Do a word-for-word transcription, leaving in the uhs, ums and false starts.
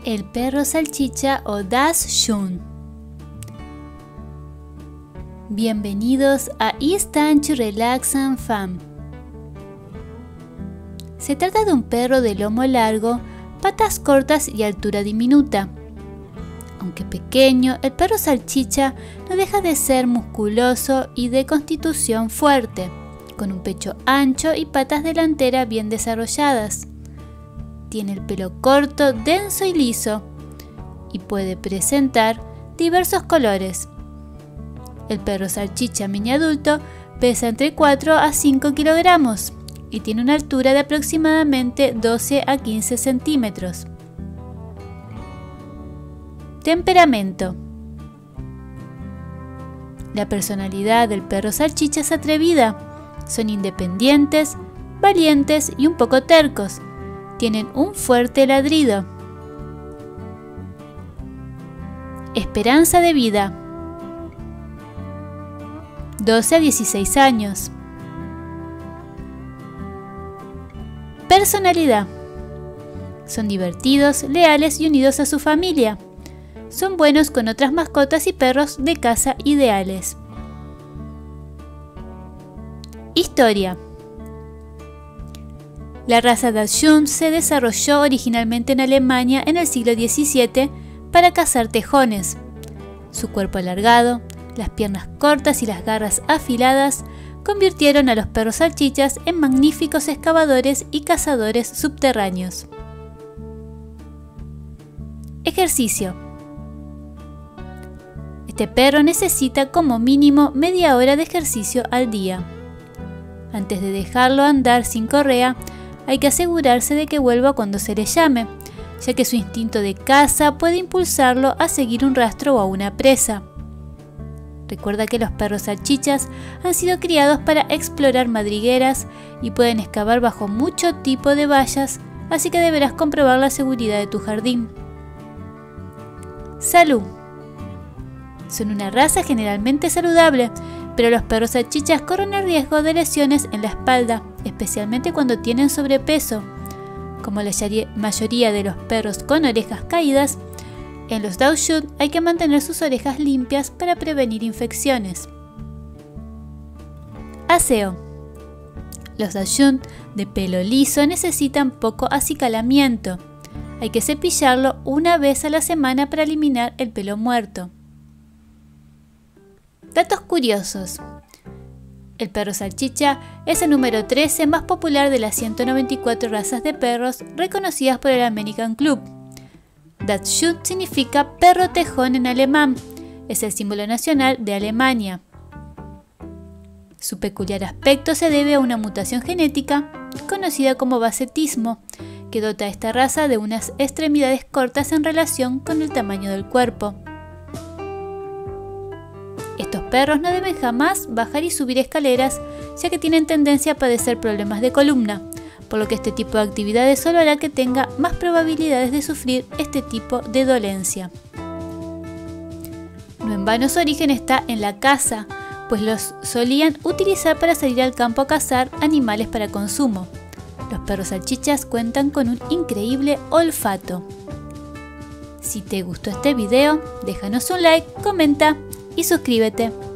El perro salchicha o Dachshund. Bienvenidos a It's Time to Relax and Fun. Se trata de un perro de lomo largo, patas cortas y altura diminuta. Aunque pequeño, el perro salchicha no deja de ser musculoso y de constitución fuerte, con un pecho ancho y patas delanteras bien desarrolladas. Tiene el pelo corto, denso y liso, y puede presentar diversos colores. El perro salchicha mini adulto pesa entre cuatro a cinco kilogramos y tiene una altura de aproximadamente doce a quince centímetros. Temperamento. La personalidad del perro salchicha es atrevida. Son independientes, valientes y un poco tercos. Tienen un fuerte ladrido. Esperanza de vida: doce a dieciséis años. Personalidad: son divertidos, leales y unidos a su familia. Son buenos con otras mascotas y perros de casa ideales. Historia. La raza Dachshund se desarrolló originalmente en Alemania en el siglo diecisiete para cazar tejones. Su cuerpo alargado, las piernas cortas y las garras afiladas convirtieron a los perros salchichas en magníficos excavadores y cazadores subterráneos. Ejercicio. Este perro necesita como mínimo media hora de ejercicio al día. Antes de dejarlo andar sin correa, hay que asegurarse de que vuelva cuando se le llame, ya que su instinto de caza puede impulsarlo a seguir un rastro o a una presa. Recuerda que los perros salchichas han sido criados para explorar madrigueras y pueden excavar bajo mucho tipo de vallas, así que deberás comprobar la seguridad de tu jardín. Salud. Son una raza generalmente saludable, pero los perros salchichas corren el riesgo de lesiones en la espalda, especialmente cuando tienen sobrepeso. Como la mayoría de los perros con orejas caídas, en los Dachshund hay que mantener sus orejas limpias para prevenir infecciones. Aseo. Los Dachshund de pelo liso necesitan poco acicalamiento. Hay que cepillarlo una vez a la semana para eliminar el pelo muerto. Datos curiosos. El perro salchicha es el número trece más popular de las ciento noventa y cuatro razas de perros reconocidas por el American Club. Dachshund significa perro tejón en alemán. Es el símbolo nacional de Alemania. Su peculiar aspecto se debe a una mutación genética conocida como basetismo, que dota a esta raza de unas extremidades cortas en relación con el tamaño del cuerpo. Estos perros no deben jamás bajar y subir escaleras, ya que tienen tendencia a padecer problemas de columna, por lo que este tipo de actividades solo hará que tenga más probabilidades de sufrir este tipo de dolencia. No en vano su origen está en la caza, pues los solían utilizar para salir al campo a cazar animales para consumo. Los perros salchichas cuentan con un increíble olfato. Si te gustó este video, déjanos un like, comenta y suscríbete.